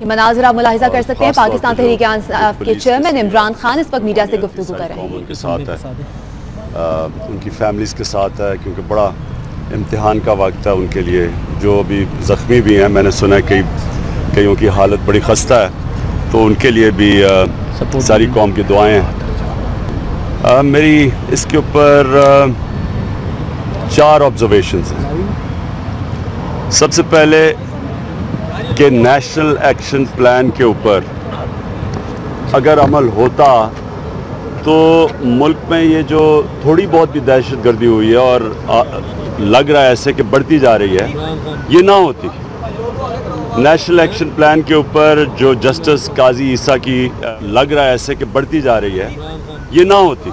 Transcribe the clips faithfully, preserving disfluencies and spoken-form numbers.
یہ مناظر آپ ملاحظہ کر سکتے ہیں پاکستان تحریک انصاف کے چیئرمین عمران خان اس وقت میڈیا سے گفتگو کر رہے ہیں. ان کے ساتھ ہے, ان کی فیملیز کے ساتھ ہے, کیونکہ بڑا امتحان کا وقت ہے ان کے لیے, جو ابھی زخمی بھی ہیں. میں نے سنا ہے کئی کئیوں کی حالت بڑی خستہ ہے, تو ان کے لیے بھی ساری قوم کی دعائیں ہیں. میری اس کے اوپر چار آبزرویشنز ہیں. سب سے پہلے کہ نیشنل ایکشن پلان کے اوپر اگر عمل ہوتا تو ملک میں یہ جو تھوڑی بہت بھی دہشت گردی ہوئی ہے اور لگ رہا ہے ایسے کہ بڑھتی جا رہی ہے, یہ نہ ہوتی. نیشنل ایکشن پلان کے اوپر جو جسٹس قاضی عیسیٰ کی لگ رہا ہے ایسے کہ بڑھتی جا رہی ہے, یہ نہ ہوتی.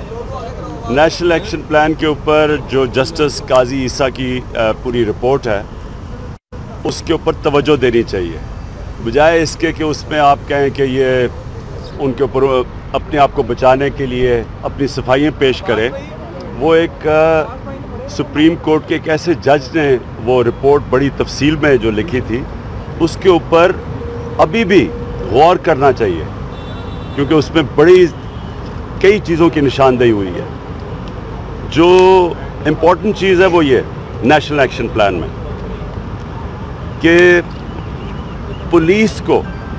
نیشنل ایکشن پلان کے اوپر جو جسٹس قاضی عیسیٰ کی پوری رپورٹ ہے اس کے اوپر توجہ دینی چاہیے, بجائے اس کے کہ اس میں آپ کہیں کہ یہ ان کے اوپر اپنے آپ کو بچانے کے لیے اپنی صفائیاں پیش کرے. وہ ایک سپریم کورٹ کے ایک ایسے جج نے وہ رپورٹ بڑی تفصیل میں جو لکھی تھی, اس کے اوپر ابھی بھی غور کرنا چاہیے, کیونکہ اس میں بڑی کئی چیزوں کی نشاندہی ہوئی ہے. جو امپورٹنٹ چیز ہے وہ یہ نیشنل ایکشن پلان میں کہ پولیس کو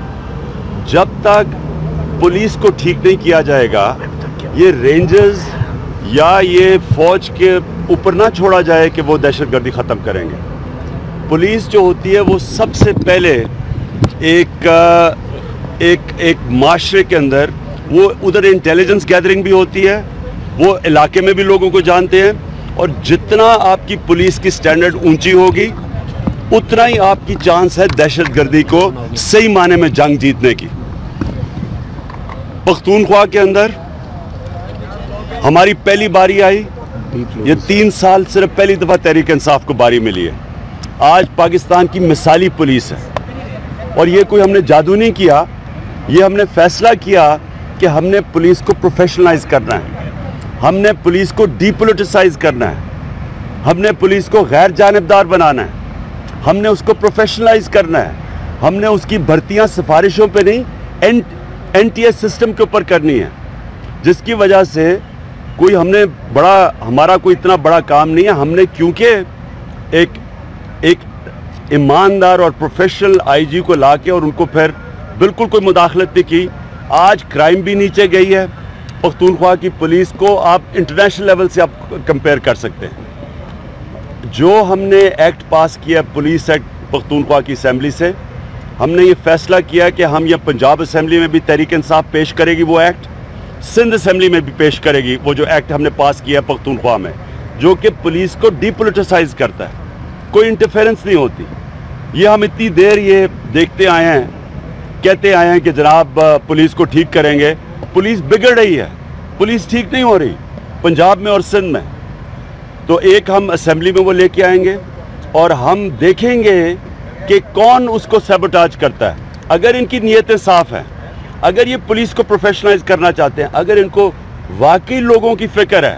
جب تک پولیس کو ٹھیک نہیں کیا جائے گا, یہ رینجرز یا یہ فوج کے اوپر نہ چھوڑا جائے کہ وہ دہشت گردی ختم کریں گے. پولیس جو ہوتی ہے وہ سب سے پہلے ایک ایک ایک معاشرے کے اندر وہ ادھر انٹیلیجنس گیدرنگ بھی ہوتی ہے, وہ علاقے میں بھی لوگوں کو جانتے ہیں, اور جتنا آپ کی پولیس کی سٹینڈرڈ اونچی ہوگی اتنا ہی آپ کی چانس ہے دہشت گردی کو صحیح معنی میں جنگ جیتنے کی. پختونخوا کے اندر ہماری پہلی باری آئی, یہ تین سال صرف پہلی دفعہ تحریک انصاف کو باری ملی ہے. آج پاکستان کی مثالی پولیس ہے, اور یہ کوئی ہم نے جادو نہیں کیا, یہ ہم نے فیصلہ کیا کہ ہم نے پولیس کو پروفیشنلائز کرنا ہے, ہم نے پولیس کو ڈی پولیٹیسائز کرنا ہے, ہم نے پولیس کو غیر جانبدار بنانا ہے, ہم نے اس کو پروفیشنلائز کرنا ہے. ہم نے اس کی بھرتیاں سفارشوں پہ نہیں این ٹی ایس سسٹم کے اوپر کرنی ہے, جس کی وجہ سے کوئی ہم نے بڑا ہمارا کوئی اتنا بڑا کام نہیں ہے. ہم نے کیونکہ ایک ایک ایماندار اور پروفیشنل آئی جی کو لا کے اور ان کو پھر بالکل کوئی مداخلت نہیں کی, آج کرائم بھی نیچے گئی ہے. پختونخوا کی پولیس کو آپ انٹرنیشنل لیول سے آپ کمپیئر کر سکتے ہیں. جو ہم نے ایکٹ پاس کیا پولیس ایکٹ پختونخوا کی اسمبلی سے, ہم نے یہ فیصلہ کیا کہ ہم یہ پنجاب اسمبلی میں بھی تحریک انصاف پیش کرے گی وہ ایکٹ, سندھ اسمبلی میں بھی پیش کرے گی وہ جو ایکٹ ہم نے پاس کیا ہے پختونخوا میں, جو کہ پولیس کو ڈی پولیٹیسائز کرتا ہے, کوئی انٹرفیرنس نہیں ہوتی. یہ ہم اتنی دیر یہ دیکھتے آئے ہیں, کہتے آئے ہیں کہ جناب پولیس کو ٹھیک کریں گے. پولیس بگڑ رہی ہے, پولیس ٹھیک نہیں ہو رہی پنجاب میں اور سندھ میں. تو ایک ہم اسمبلی میں وہ لے کے آئیں گے اور ہم دیکھیں گے کہ کون اس کو سیبوٹاج کرتا ہے. اگر ان کی نیتیں صاف ہیں, اگر یہ پولیس کو پروفیشنلائز کرنا چاہتے ہیں, اگر ان کو واقعی لوگوں کی فکر ہے,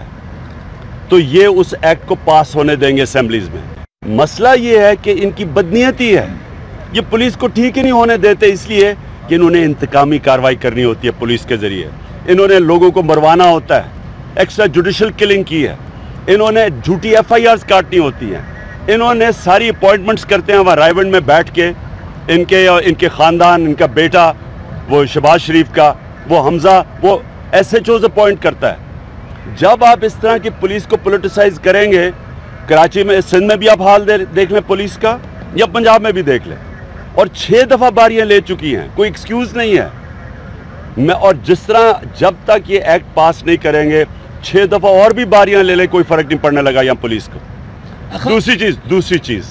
تو یہ اس ایکٹ کو پاس ہونے دیں گے اسمبلیز میں. مسئلہ یہ ہے کہ ان کی بدنیتی ہے, یہ پولیس کو ٹھیک ہی نہیں ہونے دیتے, اس لیے کہ انہوں نے انتقامی کارروائی کرنی ہوتی ہے پولیس کے ذریعے. انہوں نے لوگوں کو مروانا ہوتا ہے, ایکسٹرا جوڈیشل کلنگ کی ہے, انہوں نے جھوٹی ایف آئی آرز کاٹنی ہوتی ہیں, انہوں نے ساری اپوائنٹمنٹس کرتے ہیں وہاں رائے ونڈ میں بیٹھ کے, ان کے ان کے خاندان, ان کا بیٹا وہ شہباز شریف کا, وہ حمزہ, وہ ایس ایچ اوز اپوائنٹ کرتا ہے. جب آپ اس طرح کی پولیس کو پولیٹیسائز کریں گے, کراچی میں سندھ میں بھی آپ حال دیکھ لیں پولیس کا, یا پنجاب میں بھی دیکھ لیں, اور چھ دفعہ باریاں لے چکی ہیں, کوئی ایکسکیوز نہیں ہے. میں اور جس طرح جب تک یہ ایکٹ پاس نہیں کریں گے, چھ دفعہ اور بھی باریاں لے لیں, کوئی فرق نہیں پڑنے لگا یہاں پولیس کو. دوسری چیز دوسری چیز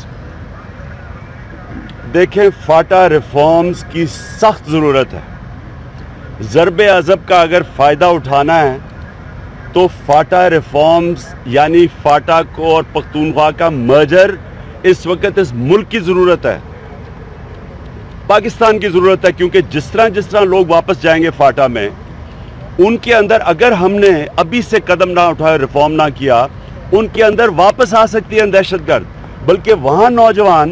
دیکھیں, فاٹا ریفارمز کی سخت ضرورت ہے. ضرب عضب کا اگر فائدہ اٹھانا ہے تو فاٹا ریفارمز یعنی فاٹا کو اور پختونخوا کا مرجر اس وقت اس ملک کی ضرورت ہے, پاکستان کی ضرورت ہے. کیونکہ جس طرح جس طرح لوگ واپس جائیں گے فاٹا میں, ان کے اندر اگر ہم نے ابھی سے قدم نہ اٹھایا, ریفارم نہ کیا, ان کے اندر واپس آ سکتی ہے دہشت گرد. بلکہ وہاں نوجوان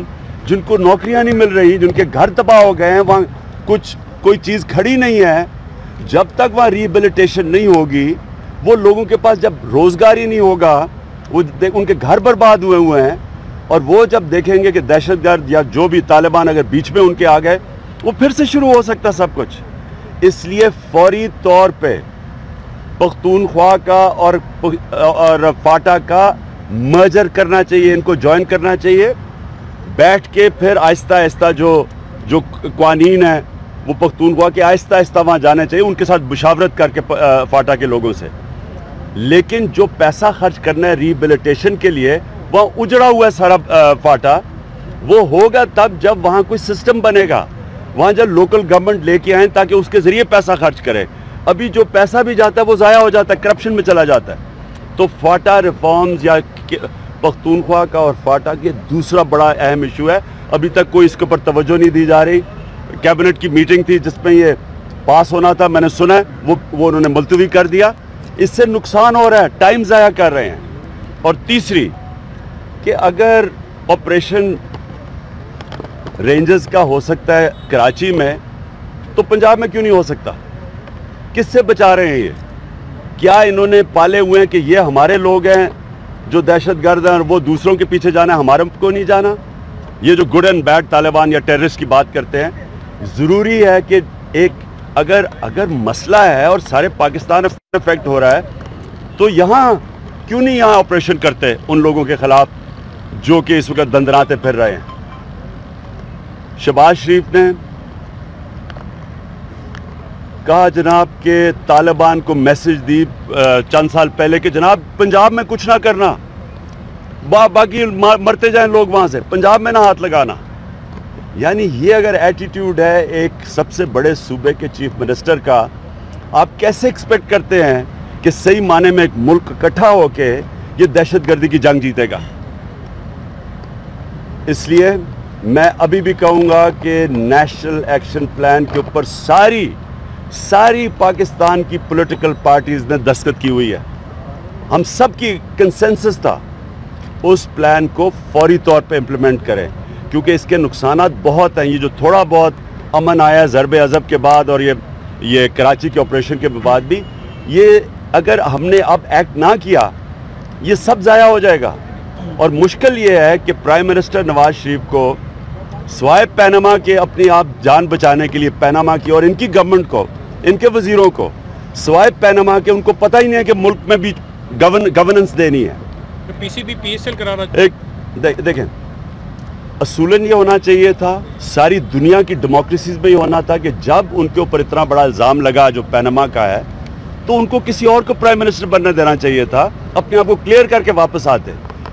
جن کو نوکریاں نہیں مل رہی, جن کے گھر تباہ ہو گئے ہیں, وہاں کچھ کوئی چیز کھڑی نہیں ہے, جب تک وہاں ریہیبلیٹیشن نہیں ہوگی, وہ لوگوں کے پاس جب روزگار ہی نہیں ہوگا, وہ ان کے گھر برباد ہوئے ہوئے ہیں, اور وہ جب دیکھیں گے کہ دہشت گرد یا جو بھی طالبان اگر بیچ میں ان کے آ گئے, وہ پھر سے شروع ہو سکتا سب کچھ. اس لیے فوری طور پہ پختونخوا کا اور اور فاٹا کا مرجر کرنا چاہیے, ان کو جوائن کرنا چاہیے, بیٹھ کے پھر آہستہ آہستہ جو جو قوانین ہیں وہ پختونخوا کے آہستہ آہستہ وہاں جانے چاہیے, ان کے ساتھ مشاورت کر کے فاٹا کے لوگوں سے. لیکن جو پیسہ خرچ کرنا ہے ریہیبلیٹیشن کے لیے, وہاں اجڑا ہوا ہے سارا فاٹا, وہ ہوگا تب جب وہاں کوئی سسٹم بنے گا, وہاں جب لوکل گورنمنٹ لے کے آئیں تاکہ اس کے ذریعے پیسہ خرچ کرے. ابھی جو پیسہ بھی جاتا ہے وہ ضائع ہو جاتا ہے, کرپشن میں چلا جاتا ہے. تو فاٹا ریفارمز یا پختونخوا کا اور فاٹا کے دوسرا بڑا اہم ایشو ہے, ابھی تک کوئی اس کے اوپر توجہ نہیں دی جا رہی. کیبنٹ کی میٹنگ تھی جس میں یہ پاس ہونا تھا, میں نے سنا ہے وہ وہ انہوں نے ملتوی کر دیا. اس سے نقصان ہو رہا ہے, ٹائم ضائع کر رہے ہیں. اور تیسری کہ اگر آپریشن رینجز کا ہو سکتا ہے کراچی میں, تو پنجاب میں کیوں نہیں ہو سکتا؟ کس سے بچا رہے ہیں یہ؟ کیا انہوں نے پالے ہوئے ہیں کہ یہ ہمارے لوگ ہیں جو دہشت گرد ہیں اور وہ دوسروں کے پیچھے جانا ہے, ہمارے کو نہیں جانا؟ یہ جو گڈ اینڈ بیڈ طالبان یا ٹیررسٹ کی بات کرتے ہیں, ضروری ہے کہ ایک اگر اگر مسئلہ ہے اور سارے پاکستان افیکٹ ہو رہا ہے, تو یہاں کیوں نہیں یہاں آپریشن کرتے ان لوگوں کے خلاف جو کہ اس وقت دندناتے پھر رہے ہیں؟ شہباز شریف نے کہا جناب کہ طالبان کو میسج دی چند سال پہلے کہ جناب پنجاب میں کچھ نہ کرنا, باقی مرتے جائیں لوگ وہاں سے, پنجاب میں نہ ہاتھ لگانا. یعنی یہ اگر ایٹیٹیوڈ ہے ایک سب سے بڑے صوبے کے چیف منسٹر کا, آپ کیسے ایکسپیکٹ کرتے ہیں کہ صحیح معنی میں ایک ملک اکٹھا ہو کے یہ دہشت گردی کی جنگ جیتے گا؟ اس لیے میں ابھی بھی کہوں گا کہ نیشنل ایکشن پلان کے اوپر ساری ساری پاکستان کی پولیٹیکل پارٹیز نے دستخط کی ہوئی ہے. ہم سب کی کنسنسس تھا اس پلان کو فوری طور پہ امپلیمنٹ کریں, کیونکہ اس کے نقصانات بہت ہیں. یہ جو تھوڑا بہت امن آیا ضرب عضب کے بعد اور یہ یہ کراچی کے آپریشن کے بعد بھی, یہ اگر ہم نے اب ایکٹ نہ کیا یہ سب ضائع ہو جائے گا. اور مشکل یہ ہے کہ پرائم منسٹر نواز شریف کو سوائے پیناما کے اپنی آپ جان بچانے کے لیے, پیناما کی اور ان کی گورنمنٹ کو, ان کے وزیروں کو سوائے پیناما کے ان کو پتہ ہی نہیں ہے کہ ملک میں بھی گورننس دینی ہے. P C B P S L کرانا ایک دیکھیں, اصولاً یہ ہونا چاہیے تھا, ساری دنیا کی ڈیموکریسیز میں یہ ہونا تھا کہ جب ان کے اوپر اتنا بڑا الزام لگا جو پیناما کا ہے, تو ان کو کسی اور کو پرائم منسٹر بننے دینا چاہیے تھا, اپنے آپ کو کلیئر کر کے واپس آتے.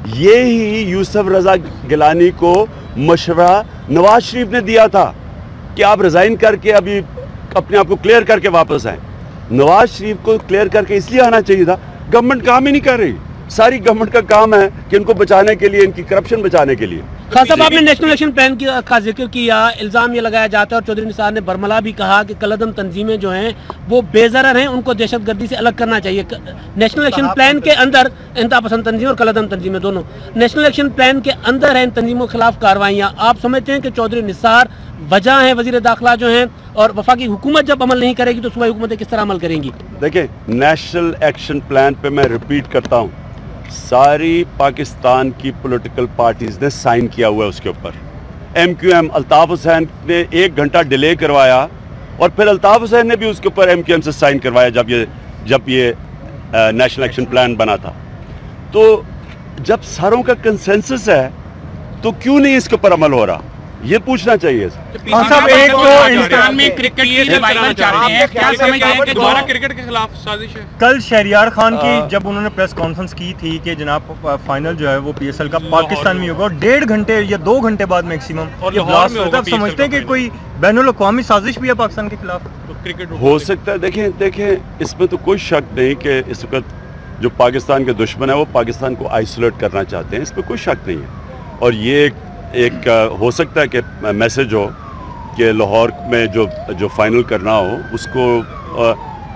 یہی یوسف رضا گیلانی کو مشورہ نواز شریف نے دیا تھا کہ آپ ریزائن کر کے ابھی اپنے آپ کو کلیئر کر کے واپس آئیں. نواز شریف کو کلیئر کر کے اس لیے آنا چاہیے تھا, گورنمنٹ کام ہی نہیں کر رہی. ساری گورنمنٹ کا کام ہے کہ ان کو بچانے کے لیے, ان کی کرپشن بچانے کے لیے. خان صاحب, آپ نے نیشنل ایکشن پلان کا ذکر کیا, الزام یہ لگایا جاتا ہے اور چودھری نثار نے برملا بھی کہا کہ کالعدم تنظیمیں جو ہیں وہ بے ضرر ہیں, ان کو دہشت گردی سے الگ کرنا چاہیے. نیشنل ایکشن پلان کے اندر انتہا پسند تنظیم اور کالعدم تنظیمیں دونوں, نیشنل ایکشن پلان کے اندر ہیں ان تنظیموں کے خلاف کارروائیاں. آپ سمجھتے ہیں کہ چودھری نثار وجہ ہیں وزیر داخلہ جو ہیں, اور وفاقی حکومت جب عمل نہیں کرے گی تو صوبائی حکومتیں کس طرح عمل کریں گی؟ دیکھیں, نیشنل ایکشن پلان پہ میں ریپیٹ کرتا ہوں, ساری پاکستان کی پولیٹیکل پارٹیز نے سائن کیا ہوا ہے اس کے اوپر. M Q M, Altaf Hussain نے ایک گھنٹہ ڈیلے کروایا, اور پھر الطاف حسین نے بھی اس کے اوپر ایم کیو ایم سے سائن کروایا جب یہ جب یہ نیشنل ایکشن پلان بنا تھا. تو جب ساروں کا کنسنسس ہے تو کیوں نہیں اس کے اوپر عمل ہو رہا, یہ پوچھنا چاہیے. صاحب, ایک تو ہندوستان میں کرکٹ کی ریوائول چل رہی ہے, کیا سمجھتے ہیں کہ دوبارہ کرکٹ کے خلاف سازش ہے؟ کل شہریار خان کی جب انہوں نے پریس کانفرنس کی تھی کہ جناب فائنل جو ہے وہ پی ایس ایل کا پاکستان میں ہوگا, اور ڈیڑھ گھنٹے یا دو گھنٹے بعد میکسیمم یہ بلاسٹ ہوتا ہے, آپ سمجھتے ہیں کہ کوئی بین الاقوامی سازش بھی ہے پاکستان کے خلاف؟ ہو سکتا ہے. دیکھیں دیکھیں اس میں تو کوئی شک نہیں کہ اس وقت جو پاکستان کے دشمن ہیں وہ پاکستان کو آئسولیٹ کرنا چاہتے ہیں, اس پہ کوئی شک نہیں ہے. اور یہ ایک ایک ہو سکتا ہے کہ میسج ہو کہ لاہور میں جو جو فائنل کرنا ہو اس کو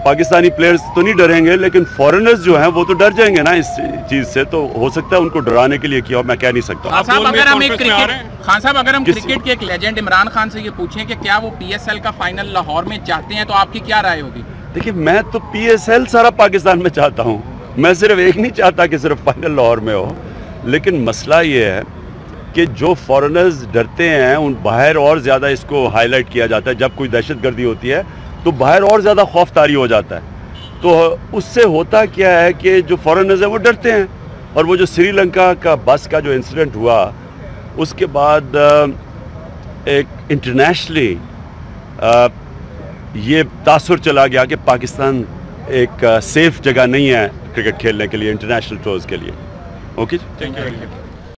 पाकिस्तानी प्लेयर्स तो नहीं डरेंगे, लेकिन फॉरेनर्स जो हैं वो तो डर जाएंगे ना इस चीज़ से, तो हो सकता है उनको डराने के लिए किया, मैं कह नहीं सकता। खान साहब अगर हम एक क्रिकेट खान साहब अगर हम क्रिकेट के एक लेजेंड इमरान खान से ये पूछें कि क्या वो पीएसएल का फाइनल लाहौर में चाहते हैं, तो आपकी क्या राय होगी? देखिए, मैं तो पीएसएल सारा पाकिस्तान में चाहता हूँ, मैं सिर्फ एक नहीं चाहता कि सिर्फ फाइनल लाहौर में हो, लेकिन मसला ये है कि जो फॉरेनर्स डरते हैं उन बाहर और ज़्यादा इसको हाईलाइट किया जाता है। जब कोई दहशतगर्दी होती है तो बाहर और ज़्यादा खौफ तारी हो जाता है, तो उससे होता क्या है कि जो फॉरेनर्स हैं वो डरते हैं। और वो जो श्रीलंका का बस का जो इंसिडेंट हुआ, उसके बाद एक इंटरनेशनली ये तासुर चला गया कि पाकिस्तान एक सेफ जगह नहीं है क्रिकेट खेलने के लिए, इंटरनेशनल टूर्स के लिए। Okay, thank you.